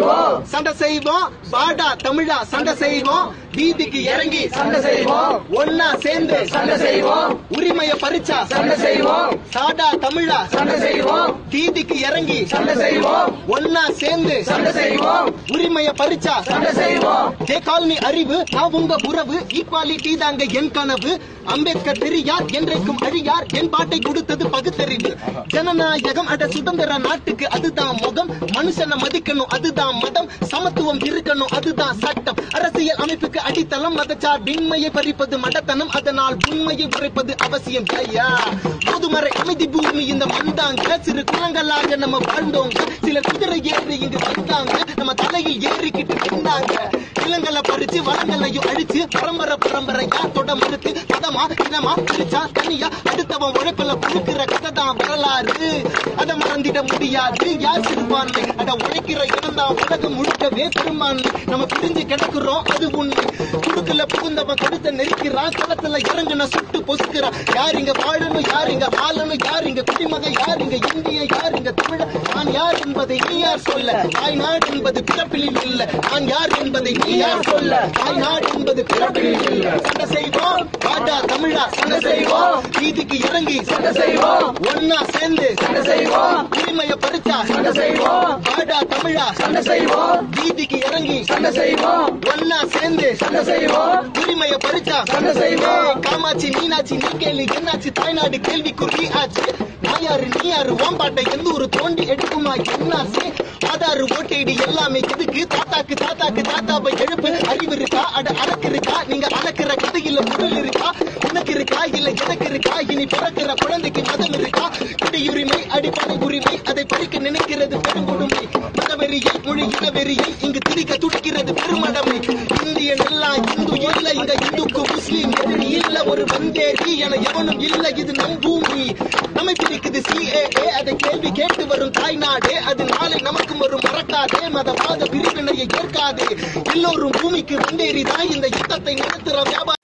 செய்வோம், சண்டை செய்வோம், வாடா தமிழா சண்டை செய்வோம், வீதிக்கு இறங்கி சண்டை செய்வோம், ஒன்னா சேர்ந்து சண்டை செய்வோம், உரிமையை பறிச்சா சண்டை செய்வோம், சாடா தமிழா சண்டை செய்வோம், வீதிக்கு இறங்கி சண்டை செய்வோம், ஒன்னா சேர்ந்து சண்டை செய்வோம், உரிமையை பறிச்சா சண்டை செய்வோம். ஜே காலனி அறிவு நான் உங்க உறவு, ஈக்வாலிட்டி தாங்க என் கனவு, அம்பேத்கர் பெரியார் என்றைக்கும் அழியார், என் பாட்டை கொடுத்தது பகுத்தறிவு, ஜனநாயகம் அட சுதந்திர நாட்டுக்கு அதுதான் முகம், மனுஷனை மதிக்கணும் அதுதான் மதம், சமத்துவம் இருக்கணும் அதுதான் சட்டம், அரசியல் அமைப்புக்கு அடித்தளம், மதச்சார்பின்மையை பறிப்பது மடத்தனம், அதனால் உண்மையை உரைப்பது அவசியம் ஐயா. பொதுமறை அமைதி பூமி இந்த மந்தாங்க, சிறு குளங்களாக நம்ம வாழ்ந்தோங்க, சிலர் குதிரை ஏறி இங்கு வந்தாங்க, நம்ம தலையில் ஏறிக்கிட்டு நின்றாங்க, இளங்கலை பறிச்சு வளங்களையும் அழிச்சு பரம்பரை பரம்பரையா தொட மறுத்து மதமா இனமா பிரிச்சா தனியா அடுத்தவன் உழைப்பில கொடுக்கிற கதை தான் வரலாறு, அதை மறந்திட முடியாது யார் சிறுபான்மை, அத உழைக்கிற இனம்தான் உலகம் முழுக்கவே பெரும்பான்மை, நம்ம பிரிஞ்சு கிடக்குறோம் அது உண்மை, குடுக்கல புகுந்தவன் கொடுத்த நெருக்கிறான், களத்துல இறங்குன சுட்டு பொசுக்கிறான், யார் இங்க வாழணும் யார் இங்க ஆளணும், யார் இங்க குடிமகன் யார் இங்க இந்திய யார் இங்க தமிழ, நான் யார் என்பதை நீ யார் சொல்ல, தாய்நாடு என்பது பிறப்பில் இல்ல, நான் யார் என்பதை நீ யார் சொல்ல, தாய்நாடு என்பது பிறப்பில் இல்ல, சண்டை செய்வோம் வாடா தமிழா சண்டை செய்வோம், வீதிக்கு இறங்கி சண்டை செய்வோம், ஒன்னா சேர்ந்து சண்டை செய்வோம், உரிமையை பறிச்சா சண்டை செய்வோம், வாடா தமிழா சண்டை செய்வோம், வீதிக்கு இறங்கி சண்டை செய்வோம், ஒன்னா சேர்ந்து சண்டை செய்வோம், உரிமையை பறிச்சா சண்டை செய்வோம். காமாட்சி மீனாட்சி நீ கேள்வி என்னாச்சு, தாய்நாடு கேள்விக்குறி ஆச்சு, நான் யாரு நீ யாரு ஓம்பாட்டை எந்த ஒரு தோண்டி எடுக்குமா என்னாச்சு, ஆதாரு ஓட்டேடி எல்லாமே எதுக்கு, தாத்தாக்கு தாத்தாக்கு தாத்தாவை எழுப்பு, அறிவு இருக்கா அட அடக்கு இருக்கா, நீங்க அளக்குற கதையில பொருள் இருக்கா, உனக்கு இருக்கா இல்ல எனக்கு இருக்கா, இனி பிறக்கிற குழந்தைக்கு மதம் இருக்கா, குடியுரிமை அடிப்படை உரிமை அதை படிக்க நினைக்கிறது பெருங்குடுமை, மதவெறியை மொழி இனவெறியை இங்கு திரிக்க துடிக்கிறது பெருமடமை, இந்தியன் எல்லாம் இந்து இல்ல இங்க இந்துக்கு முஸ்லீம் எதிரி இல்ல ஒரு வந்தேரி என எவனும் இல்ல இது நம் பூமி, நம்மை பிடிக்குது CAA அதை கேள்வி கேட்டு வரும் தாய்நாடே, அது நாளை நமக்கும் ஒரு மறக்காதே, மதவாத பிரிவினையை ஏற்காதே, எல்லோரும் பூமிக்கு வந்தேறிதான் இந்த யுத்தத்தை நடத்துற வியாபாரம்